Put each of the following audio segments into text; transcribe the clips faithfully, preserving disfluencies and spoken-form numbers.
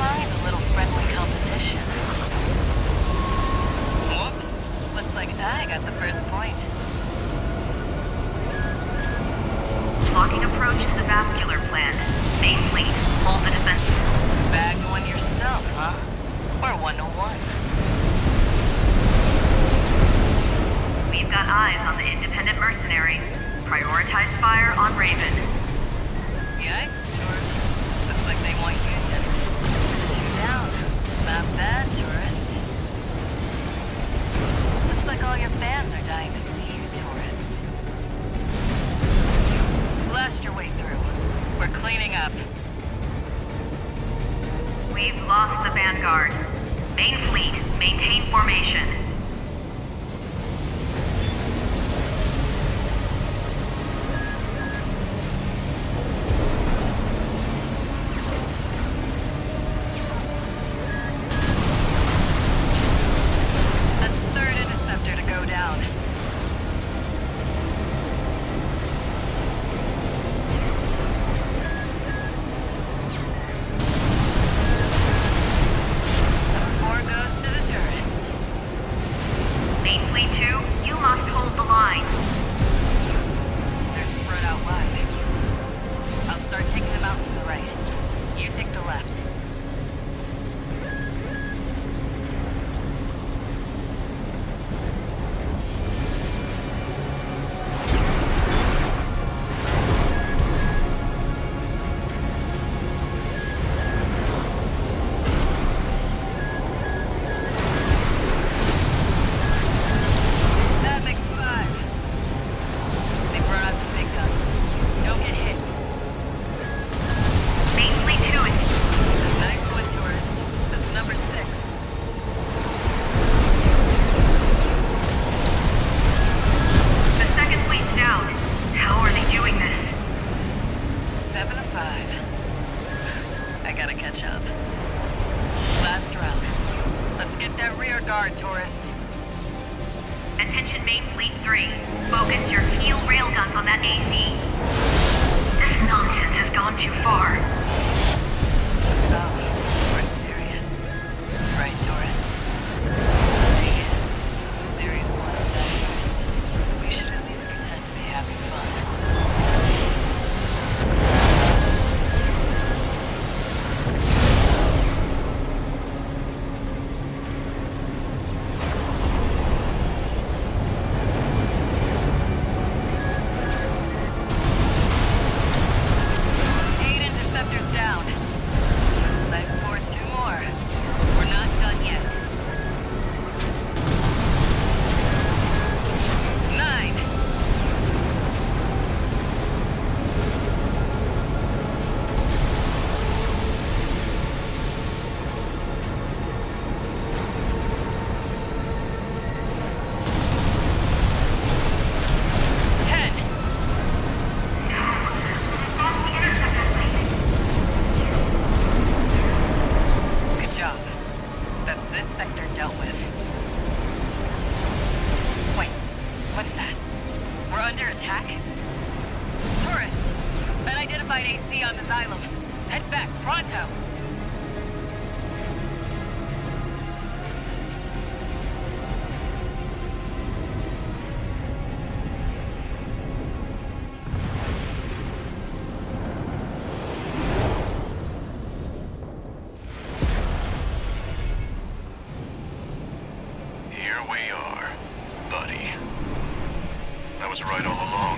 mind a little friendly competition. Whoops. Looks like I got the first point. Locking approach to the vascular plant. Main fleet, hold the defenses. Bagged one yourself, huh? We're one to one. We've got eyes on the independent mercenary. Prioritize fire on Raven. Yikes, tourist. Looks like they want you dead. Put you down. Not bad, tourist. Looks like all your fans are dying to see you, tourist. Blast your way through. We're cleaning up. We've lost the Vanguard. Main fleet, maintain formation. That's third interceptor to go down. Attention Main Fleet three. Focus your heel railguns on that A C. This nonsense has gone too far. Oh, we're serious. Right, tourist? Thing is, the serious ones die first, so we should at least pretend to be having fun. Down. I scored two more. We're not done yet. Nine. This sector dealt with. Wait, what's that? We're under attack? Tourist! Unidentified A C on the Xylem. Head back, pronto! Here we are, buddy. I was right all along.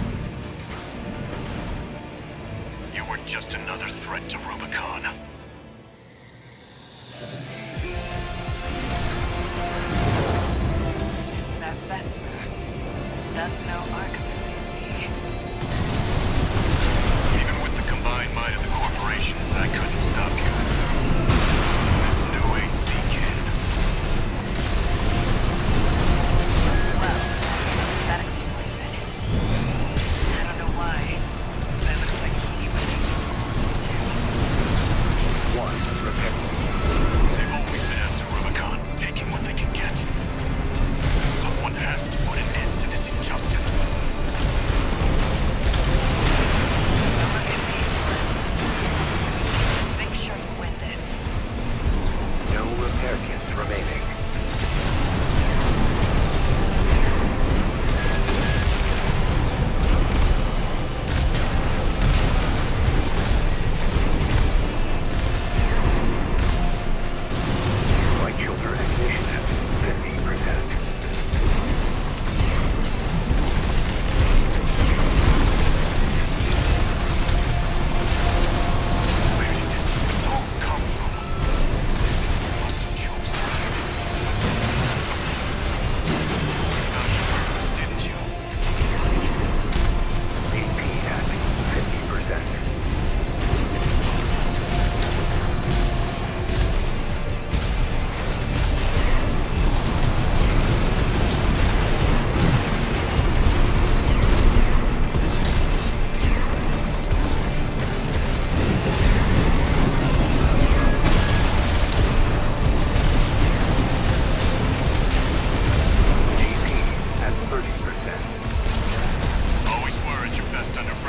You were just another threat to Rubicon. It's that Vesper. That's no Arquebus A C. Even with the combined might of the corporations, I couldn't stop you. This new A C can. Well, that explains it. I don't know why, but it looks like he was using the corpse too. One repair. They've always been after Rubicon, taking what they can get. Someone has to put an end to this injustice.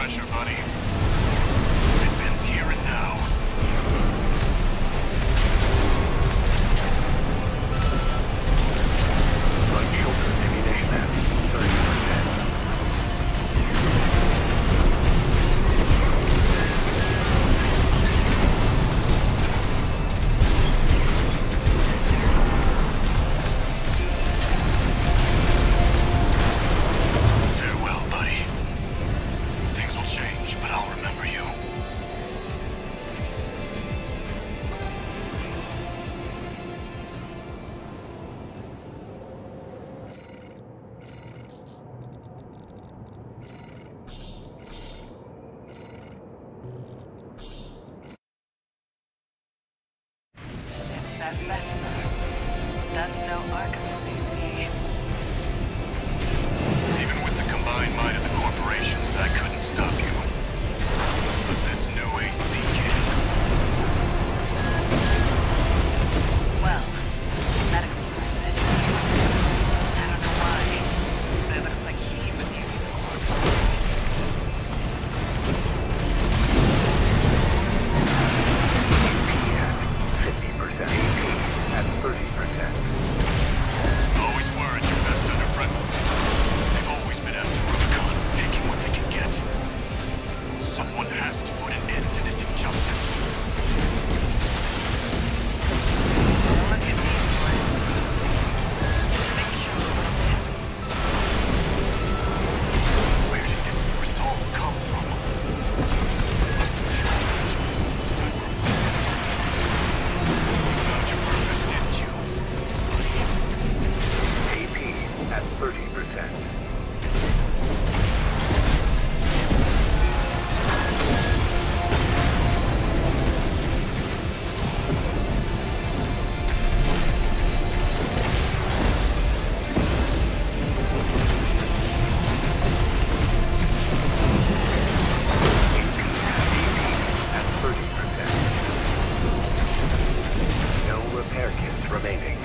pressure, buddy. This ends here and now. Unshielded ammunition at thirty percent. Farewell, buddy. Things will change, but I'll remember you. It's that Vesper. That's no Archivist A C. Even with the combined might of the corporations, I couldn't stop you. But this new A C can. Well, that explains it. I don't know why, but it looks like he was using the corpse too. fifty percent. A P at thirty percent. Always were at your best under pressure. They've always been after Rubicon, taking what they can get. Someone has to put an end to this injustice. Don't look at me, Tourist. Just make sure we win this. Where did this resolve come from? You must have chosen something, sacrificed something. You found your purpose, didn't you, buddy? A P at thirty percent. At thirty percent. No repair kits remaining.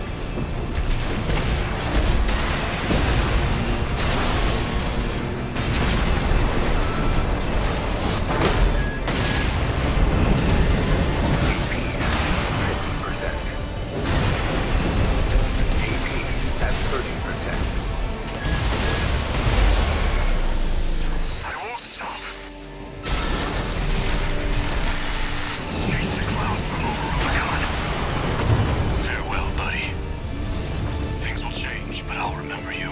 I won't stop. Chase the clouds from over Rubicon. Farewell, buddy. Things will change, but I'll remember you.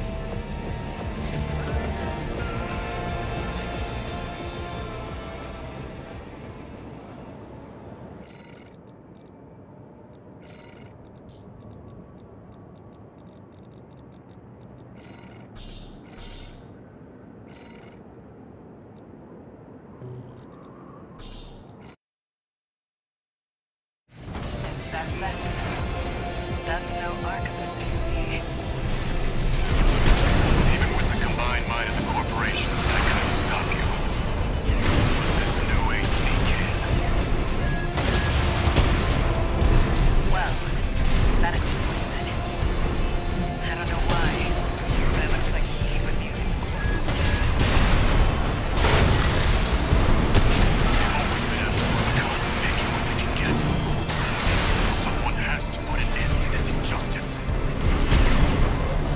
It's that Vesper. That's no Archivist A C. Even with the combined might of the corporations, I couldn't stop you. But this new A C can. Well, that explains it. I don't know why, but it looks like he was using the corpse too. They've always been after Rubicon, taking what they can get. Someone has to put an end to this injustice.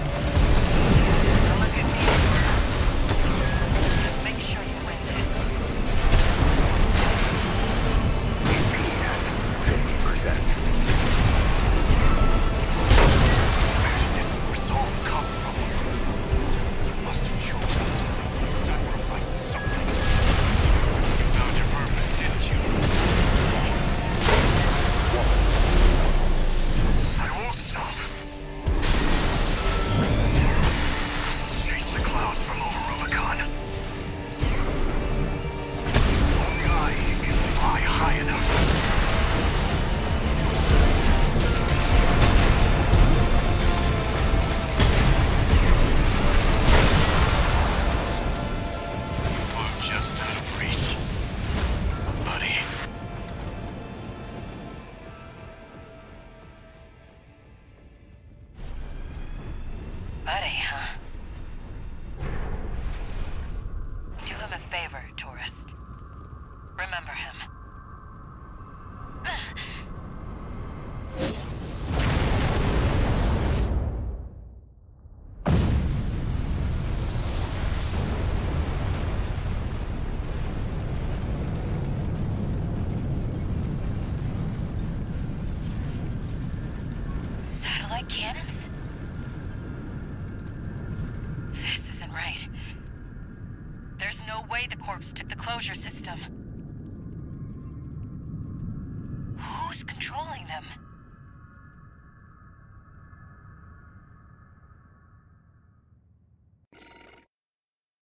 favor, tourist. Remember him. Satellite cannons? This isn't right. There's no way the corpse took the closure system.